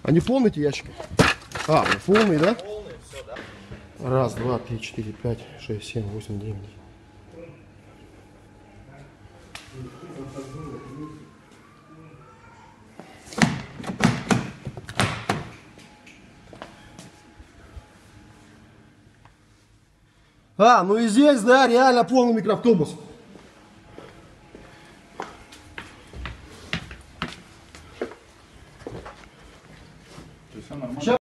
Они полные эти ящики? А, полный, да? Полный, все, да. Раз, два, три, четыре, пять, шесть, семь, восемь, девять. А, ну и здесь, да, реально полный микроавтобус. Все нормально.